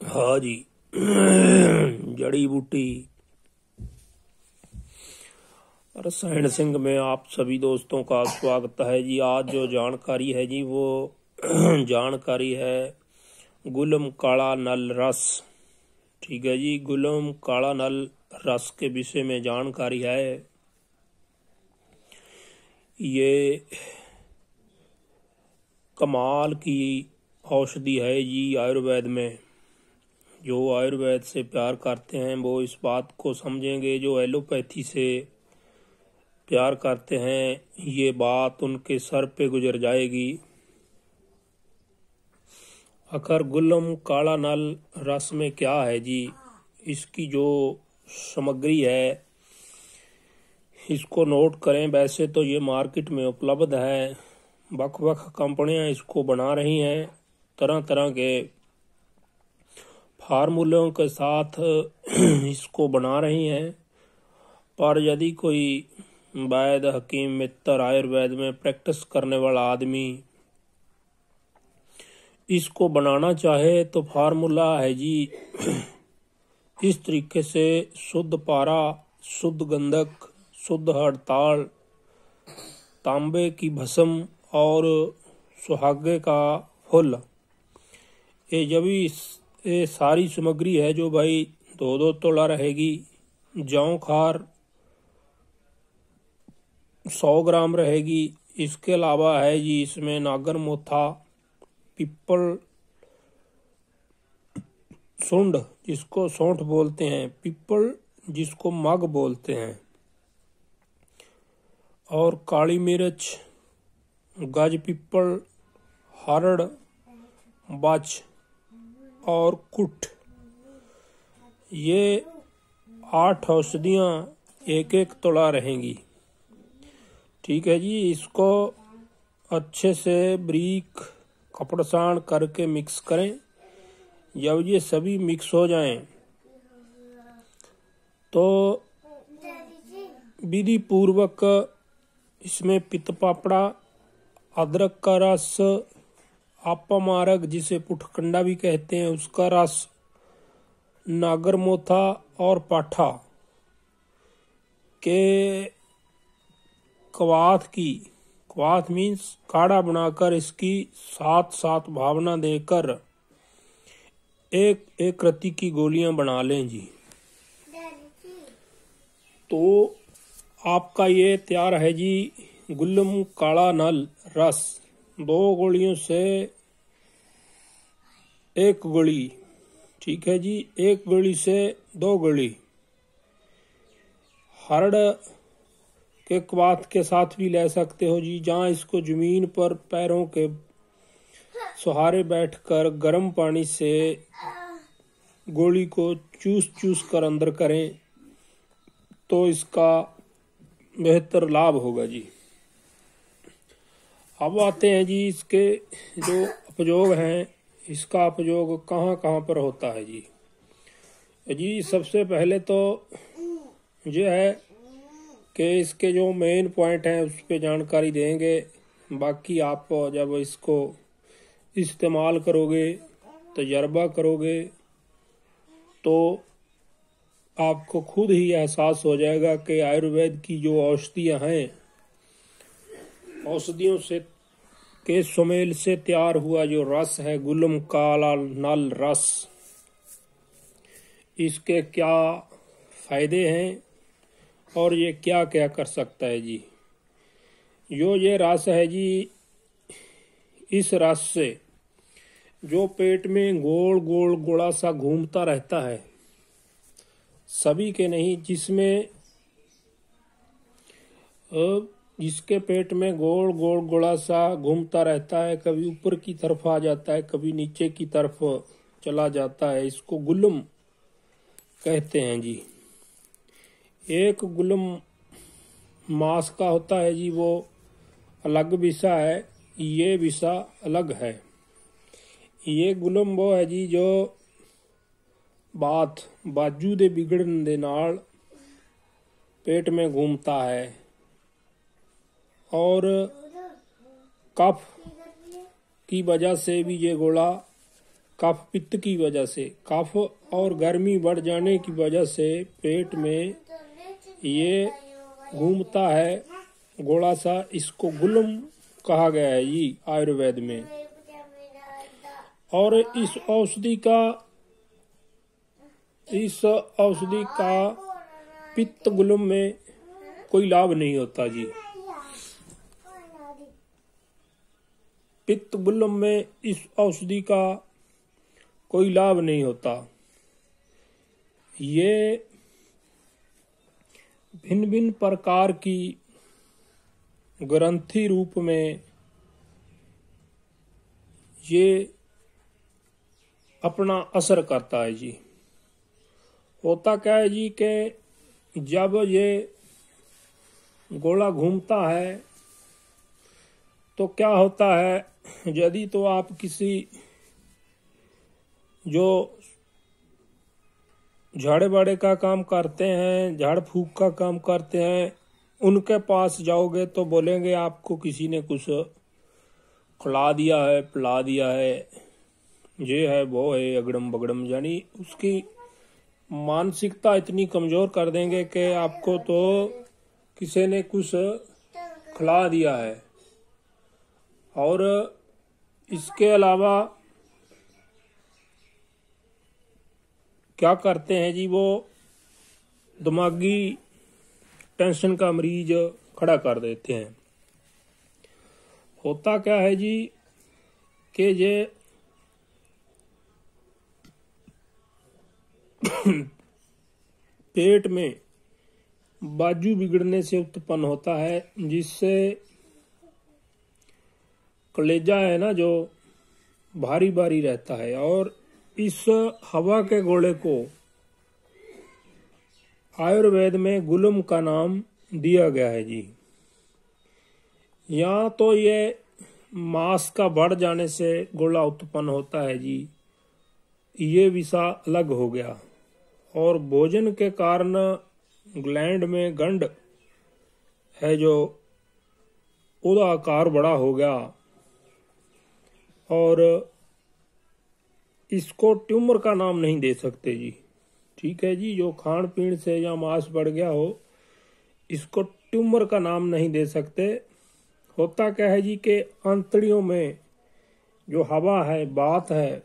हाँ जी। जड़ी बूटी रसायन सिंह में आप सभी दोस्तों का स्वागत है जी। आज जो जानकारी है जी वो जानकारी है गुलम काला नल रस। ठीक है जी, गुलम काला नल रस के विषय में जानकारी है। ये कमाल की औषधि है जी आयुर्वेद में। जो आयुर्वेद से प्यार करते हैं वो इस बात को समझेंगे, जो एलोपैथी से प्यार करते हैं ये बात उनके सर पे गुजर जाएगी। आखिर गुलम काला नल रस में क्या है जी, इसकी जो सामग्री है इसको नोट करें। वैसे तो ये मार्केट में उपलब्ध है, बख कंपनियां इसको बना रही हैं तरह तरह के फार्मूलों के साथ इसको बना रही हैं। पर यदि कोई वैद्य हकीम मित्र आयुर्वेद में प्रैक्टिस करने वाला आदमी इसको बनाना चाहे तो फार्मूला है जी इस तरीके से: शुद्ध पारा, शुद्ध गंधक, शुद्ध हड़ताल, तांबे की भस्म और सुहागे का फूल। ये सारी सामग्री है जो भाई 2-2 तोला रहेगी। जौ खार 100 ग्राम रहेगी। इसके अलावा है जी इसमें नागर मोथा, पिप्पल, सुंड जिसको सौंठ बोलते हैं, पिप्पल जिसको मग बोलते हैं, और काली मिर्च, गज पिप्पल, हरड़, बच और कुट। ये 8 औषधियां 1-1 तोला रहेंगी। ठीक है जी, इसको अच्छे से बारीक कपड़सान करके मिक्स करें। जब ये सभी मिक्स हो जाएं तो विधि पूर्वक इसमें पित्त पापड़ा, अदरक का रस, आपा मारक जिसे पुठकंडा भी कहते हैं उसका रस, नागर मोथा और पाठा के क्वाथ मीन्स काढ़ा बनाकर इसकी 7-7 भावना देकर एक रत्ती की गोलियां बना लें जी। तो आपका ये तैयार है जी गुलम काला नल रस। 2 गोलियों से 1 गोली। ठीक है जी, 1 गोली से 2 गोली। हरड़ के क्वाथ के साथ भी ले सकते हो जी। जहाँ इसको जमीन पर पैरों के सहारे बैठकर गर्म पानी से गोली को चूस कर अंदर करें तो इसका बेहतर लाभ होगा जी। अब आते हैं जी इसके जो उपयोग हैं। इसका उपयोग कहाँ कहाँ पर होता है जी। जी सबसे पहले तो ये है कि इसके जो मेन पॉइंट हैं उस पर जानकारी देंगे। बाकी आप जब इसको इस्तेमाल करोगे, तजर्बा करोगे तो आपको खुद ही एहसास हो जाएगा कि आयुर्वेद की जो औषधियां हैं, औषधियों से के सुमेल से तैयार हुआ जो रस है गुलम काला नल रस, इसके क्या फायदे हैं और ये क्या क्या कर सकता है जी। ये रस है जी, इस रस से जो पेट में गोल गोल गोला सा घूमता रहता है, सभी के नहीं, जिसके पेट में गोल गोल गोला सा घूमता रहता है, कभी ऊपर की तरफ आ जाता है, कभी नीचे की तरफ चला जाता है, इसको गुलम कहते हैं जी। एक गुलम मांस का होता है जी, वो अलग विषा है, ये विषा अलग है। ये गुलम वो है जी जो बाजू दे बिगड़न दे नाल पेट में घूमता है और कफ की वजह से भी ये गोला कफ पित्त की वजह से, कफ और गर्मी बढ़ जाने की वजह से पेट में ये घूमता है गोला सा, इसको गुलम कहा गया है जी आयुर्वेद में। और इस औषधि का पित्त गुलम में कोई लाभ नहीं होता जी। पित्त गुलम में इस औषधि का कोई लाभ नहीं होता। ये भिन्न भिन्न प्रकार की ग्रंथि रूप में ये अपना असर करता है जी। होता क्या है जी कि जब ये गोला घूमता है तो क्या होता है, यदि तो आप किसी जो झाड़े बाड़े का काम करते हैं, झाड़ फूक का काम करते हैं, उनके पास जाओगे तो बोलेंगे आपको किसी ने कुछ खिला दिया है, पिला दिया है, ये है वो है, अगड़म बगड़म, यानी उसकी मानसिकता इतनी कमजोर कर देंगे कि आपको तो किसी ने कुछ खिला दिया है। और इसके अलावा क्या करते हैं जी, वो दिमागी टेंशन का मरीज खड़ा कर देते हैं। होता क्या है जी कि ये पेट में बाजू बिगड़ने से उत्पन्न होता है, जिससे कलेजा है ना जो भारी भारी रहता है। और इस हवा के गोले को आयुर्वेद में गुलम का नाम दिया गया है जी। या तो ये मांस का बढ़ जाने से गोला उत्पन्न होता है जी, ये विषा अलग हो गया। और भोजन के कारण ग्लैंड में गंड है जो उसका आकार बड़ा हो गया, और इसको ट्यूमर का नाम नहीं दे सकते जी। ठीक है जी, जो खान पीन से या मांस बढ़ गया हो, इसको ट्यूमर का नाम नहीं दे सकते। होता क्या है जी कि आंतड़ियों में जो हवा है, बात है,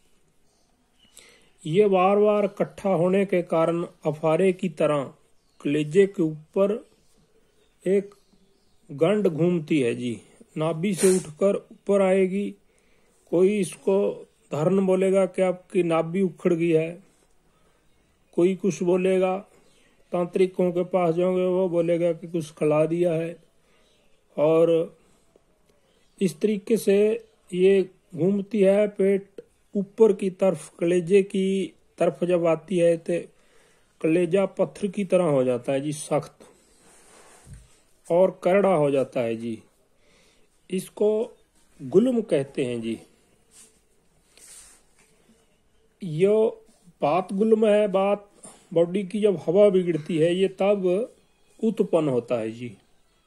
ये बार बार इकट्ठा होने के कारण अफारे की तरह कलेजे के ऊपर एक गंड घूमती है जी। नाभि से उठकर ऊपर आएगी। कोई इसको धर्म बोलेगा कि आपकी नाभि उखड़ गई है, कोई कुछ बोलेगा, तांत्रिकों के पास जाओगे वो बोलेगा कि कुछ खिला दिया है। और इस तरीके से ये घूमती है। पेट ऊपर की तरफ, कलेजे की तरफ जब आती है तो कलेजा पत्थर की तरह हो जाता है जी, सख्त और करड़ा हो जाता है जी। इसको गुलम कहते हैं जी। यो बात गुलम है, बात बॉडी की जब हवा बिगड़ती है ये तब उत्पन्न होता है जी।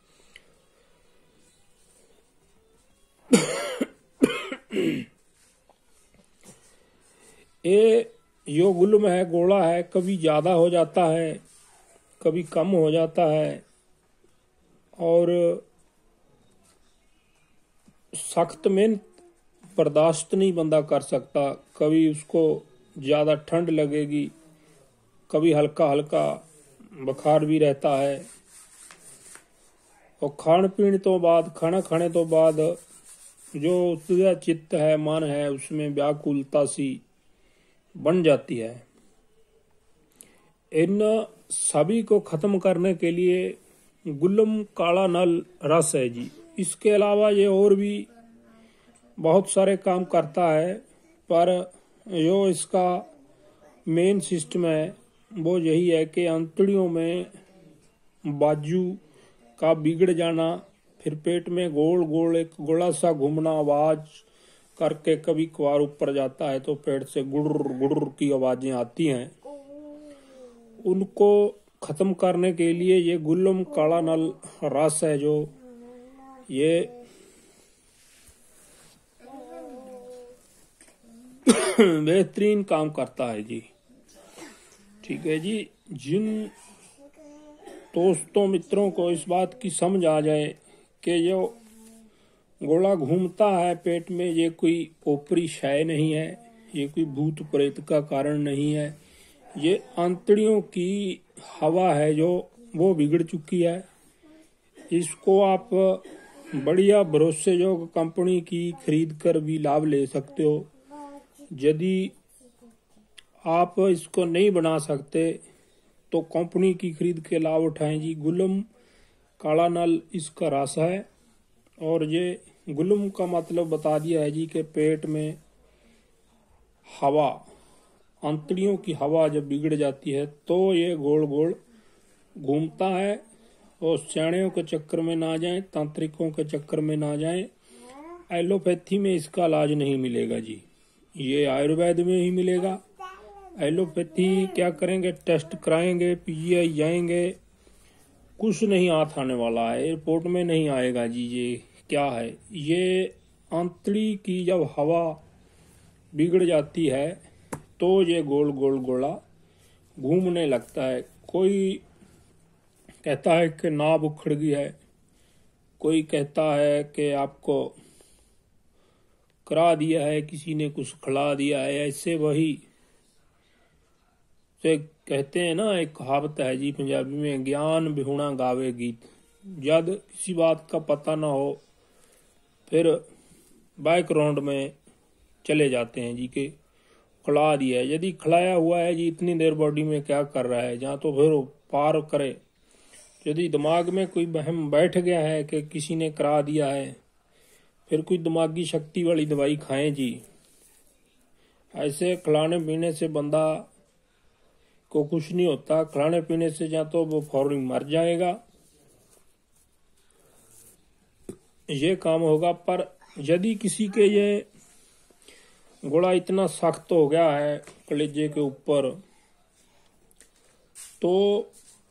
ये यो गुलम है, गोला है, कभी ज्यादा हो जाता है, कभी कम हो जाता है। और सख्त मेहनत बर्दाश्त नहीं बंदा कर सकता। कभी उसको ज्यादा ठंड लगेगी, कभी हल्का हल्का बुखार भी रहता है। और खान पीने तो बाद, खाना खाने तो बाद जो उसका चित्त है, मन है, उसमें व्याकुलता सी बन जाती है। इन सभी को खत्म करने के लिए गुलम काला नल रस है जी। इसके अलावा ये और भी बहुत सारे काम करता है, पर जो इसका मेन सिस्टम है वो यही है कि आंतड़ियों में बाजू का बिगड़ जाना, फिर पेट में गोल गोल एक गोला सा घूमना, आवाज करके कभी कभार ऊपर जाता है तो पेट से गुड़ गुड़ की आवाजें आती हैं। उनको खत्म करने के लिए ये गुलम काला नल रस है जो ये बेहतरीन काम करता है जी। ठीक है जी। जिन दोस्तों मित्रों को इस बात की समझ आ जाए कि जो गोला घूमता है पेट में, ये कोई ऊपरी शय नहीं है, ये कोई भूत प्रेत का कारण नहीं है, ये आंतड़ियों की हवा है जो वो बिगड़ चुकी है। इसको आप बढ़िया भरोसेयोग्य कंपनी की खरीद कर भी लाभ ले सकते हो। यदि आप इसको नहीं बना सकते तो कंपनी की खरीद के लाभ उठाएं जी। गुलम काला नल इसका रस है, और ये गुलम का मतलब बता दिया है जी कि पेट में हवा, आंतड़ियों की हवा जब बिगड़ जाती है तो ये गोल गोल घूमता है। और सियाणियों के चक्कर में ना जाएं, तांत्रिकों के चक्कर में ना जाएं। एलोपैथी में इसका इलाज नहीं मिलेगा जी, ये आयुर्वेद में ही मिलेगा। एलोपैथी क्या करेंगे, टेस्ट कराएंगे, पीजीआई जाएंगे, कुछ नहीं हाथ आने वाला है, रिपोर्ट में नहीं आएगा जी। ये क्या है, ये आंतड़ी की जब हवा बिगड़ जाती है तो ये गोल गोल गोला घूमने लगता है। कोई कहता है कि नाभ उखड़ गई है, कोई कहता है कि आपको करा दिया है, किसी ने कुछ खिला दिया है। ऐसे वही तो कहते हैं ना, एक कहावत है जी पंजाबी में, ज्ञान बिहुना गावे गीत। जब किसी बात का पता ना हो फिर बैकग्राउंड में चले जाते हैं जी के खिला दिया है। यदि खिलाया हुआ है जी इतनी देर बॉडी में क्या कर रहा है, जहाँ तो फिर पार करे। यदि दिमाग में कोई वहम बैठ गया है कि किसी ने करा दिया है, फिर कोई दिमागी शक्ति वाली दवाई खाएं जी। ऐसे खिलाने पीने से बंदा को कुछ नहीं होता, खिलाने पीने से या तो वो फौरन मर जाएगा, ये काम होगा। पर यदि किसी के ये गोला इतना सख्त हो गया है कलेजे के ऊपर, तो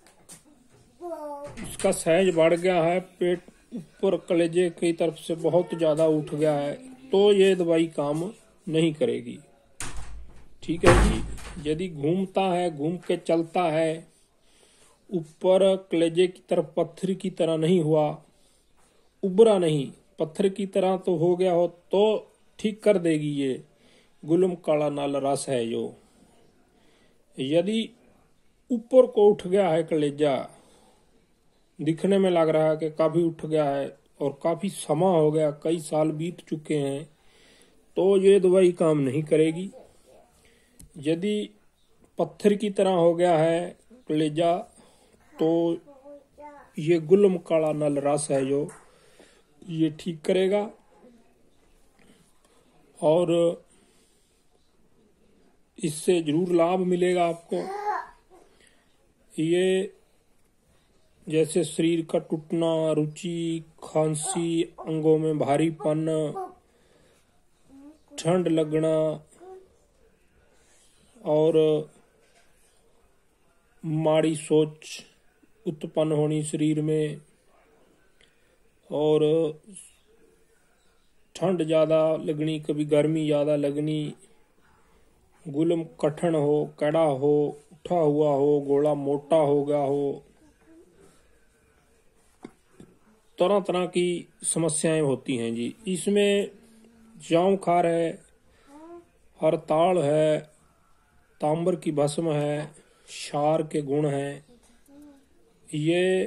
इसका सहज बढ़ गया है, पेट ऊपर कलेजे की तरफ से बहुत ज्यादा उठ गया है, तो ये दवाई काम नहीं करेगी। ठीक है जी। यदि घूमता है, घूम के चलता है, ऊपर कलेजे की तरफ पत्थर की तरह नहीं हुआ, उबरा नहीं, पत्थर की तरह तो हो गया हो तो ठीक कर देगी ये गुलम काला नल रस है जो। यदि ऊपर को उठ गया है कलेजा, दिखने में लग रहा है कि काफी उठ गया है और काफी समय हो गया, कई साल बीत चुके हैं, तो ये दवाई काम नहीं करेगी। यदि पत्थर की तरह हो गया है कलेजा, तो ये गुलम काला नल रस है जो ये ठीक करेगा। और इससे जरूर लाभ मिलेगा आपको। ये जैसे शरीर का टूटना, रुचि, खांसी, अंगों में भारीपन, ठंड लगना और माड़ी सोच उत्पन्न होनी शरीर में, और ठंड ज्यादा लगनी, कभी गर्मी ज्यादा लगनी, गुलम कठिन हो, कड़ा हो, उठा हुआ हो, गोला मोटा हो गया हो, तरह तरह की समस्याएं होती हैं जी। इसमें जाम खार है, हरताल है, तांबर की भस्म है, क्षार के गुण हैं। ये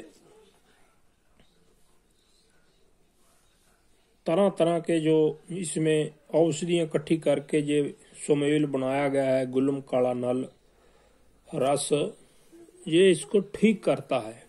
तरह तरह के जो इसमें औषधियां इकट्ठी करके ये सुमेल बनाया गया है गुलम काला नल रस, ये इसको ठीक करता है।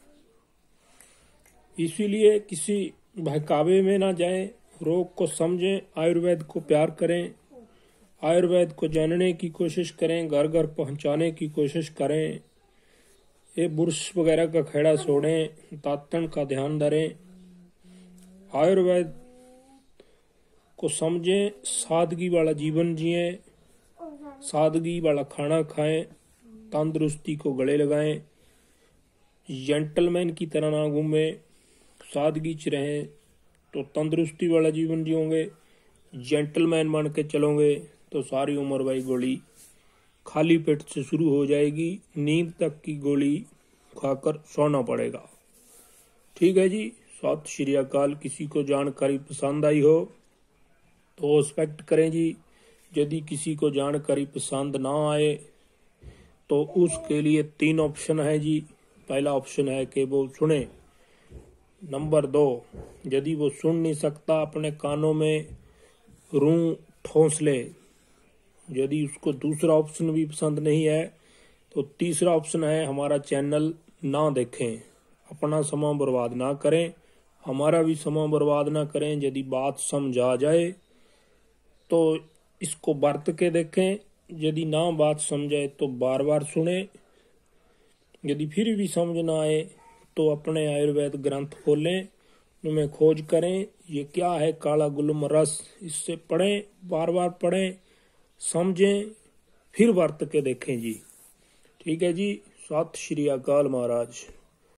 इसीलिए किसी बहकावे में ना जाएं, रोग को समझें, आयुर्वेद को प्यार करें, आयुर्वेद को जानने की कोशिश करें, घर घर पहुंचाने की कोशिश करें। ये बुरश वगैरह का खेड़ा छोड़ें, दातन का ध्यान धरें, आयुर्वेद को समझें, सादगी वाला जीवन जिएं, सादगी वाला खाना खाएं, तंदुरुस्ती को गले लगाएं, जेंटलमैन की तरह ना घूमें, सादगी च रहें तो तंदुरुस्ती वाला जीवन जियोगे, जेंटलमैन बन के चलोगे तो सारी उम्र वही गोली खाली पेट से शुरू हो जाएगी, नींद तक की गोली खाकर सोना पड़ेगा। ठीक है जी, सत श्री अकाल। किसी को जानकारी पसंद आई हो तो रिस्पेक्ट करें जी। यदि किसी को जानकारी पसंद ना आए तो उसके लिए 3 ऑप्शन है जी। पहला ऑप्शन है कि वो सुने। नंबर 2, यदि वो सुन नहीं सकता अपने कानों में रूं ठोंस ले। यदि उसको दूसरा ऑप्शन भी पसंद नहीं है तो तीसरा ऑप्शन है हमारा चैनल ना देखें। अपना समय बर्बाद ना करें, हमारा भी समय बर्बाद ना करें। यदि बात समझ आ जाए तो इसको बरत के देखें, यदि ना बात समझे तो बार बार सुने। यदि फिर भी समझ ना आए तो अपने आयुर्वेद ग्रंथ खोलें, उनमें खोज करें ये क्या है काला गुलम रस, इससे पढ़ें, बार बार पढ़ें, समझें, फिर बरत के देखें जी। ठीक है जी, सत श्री अकाल महाराज।